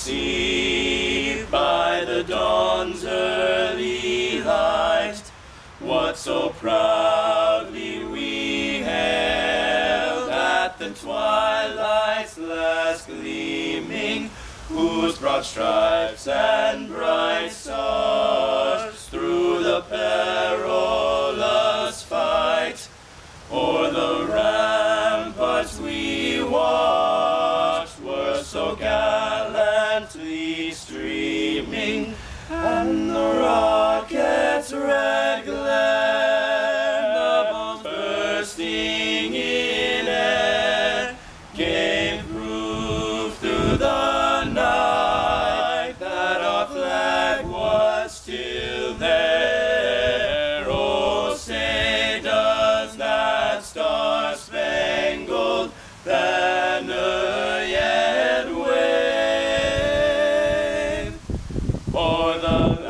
perceived by the dawn's early light what so proudly we hailed at the twilight's last gleaming, whose broad stripes and bright stars through the perilous fight o'er the ramparts we watched were so gallantly streaming, and the rocket's red glare, the bombs bursting in air, gave proof through the night that our flag was still there. Oh, say does that star-spangled banner yet wave o'er the